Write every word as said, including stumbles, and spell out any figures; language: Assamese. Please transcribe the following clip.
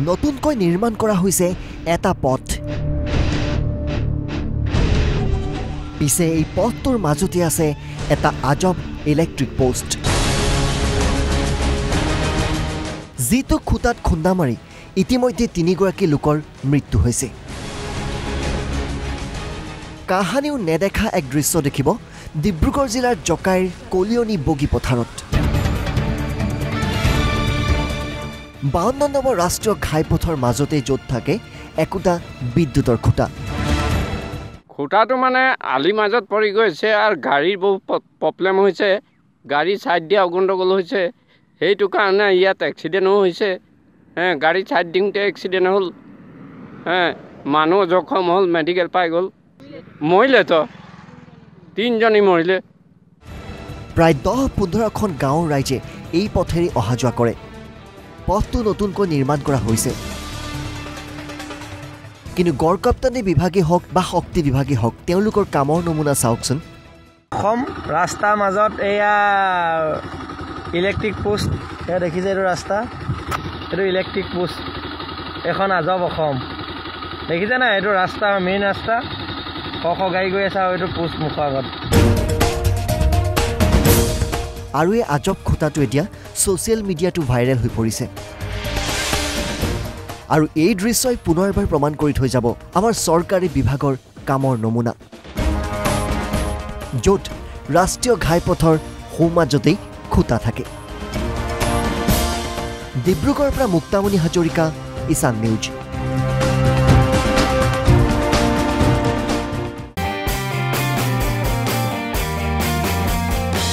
নতুনকৈ নিৰ্মাণ কৰা হৈছে এটা পথ। পিছে এই পথটোৰ মাজতে আছে এটা আজব ইলেক্ট্ৰিক পোষ্ট, যিটো খুটাত খুন্দা মাৰি ইতিমধ্যে তিনিগৰাকী লোকৰ মৃত্যু হৈছে। কাহানিও নেদেখা এক দৃশ্য দেখিব ডিব্ৰুগড় জিলাৰ জকাইৰ কলিয়নী বগী পথাৰত। বাৱন্ন নম্বৰ ৰাষ্ট্ৰীয় ঘাইপথৰ মাজতে য'ত থাকে একোটা বিদ্যুতৰ খুঁটা। খুঁটাটো মানে আলি মাজত পৰি গৈছে আৰু গাড়ীৰ বহু প্ৰব্লেম হৈছে, গাড়ী ছাইড দিয়া অগণ্ডগোল হৈছে, সেইটো কাৰণে ইয়াত এক্সিডেণ্টো হৈছে। হ্যাঁ, গাড়ী ছাইড দিওঁতে এক্সিডেণ্ট হ'ল, হ্যাঁ, মানুহ জখম হ'ল, মেডিকেল পাই গ'ল, মৰিলে তো তিনিজনী মৰিলে। প্ৰায় দহ পোন্ধৰখন গাঁৱৰ ৰাইজে এই পথেৰে অহা যোৱা কৰে। পথটো নতুনকৈ নিৰ্মাণ কৰা হৈছে, কিন্তু গড়কাপ্তানি বিভাগে হওক বা শক্তি বিভাগে হওক তেওঁলোকৰ কামৰ নমুনা চাওকচোন। অসম ৰাস্তাৰ মাজত এয়া ইলেক্ট্ৰিক পোষ্ট, এয়া দেখিছে এইটো ৰাস্তা, এইটো ইলেক্ট্ৰিক পোষ্ট, এখন আজব অসম দেখিছে না। এইটো ৰাস্তা মেইন ৰাস্তা, শ শ গাড়ী গৈ আছে আৰু এইটো পোষ্ট মুখৰ আগত। আৰু এই আজব খুঁটাটো এতিয়া ছ'চিয়েল মিডিয়াটো ভাইৰেল হৈ পৰিছে। আৰু এই দৃশ্যই পুনৰ এবাৰ প্ৰমাণ কৰি থৈ যাব আমাৰ চৰকাৰী বিভাগৰ কামৰ নমুনা, য'ত ৰাষ্ট্ৰীয় ঘাইপথৰ সোঁমাজতেই খুঁটা থাকে। ডিব্ৰুগড়ৰ পৰা মুক্তামণি হাজৰিকা, ঈশান নিউজ।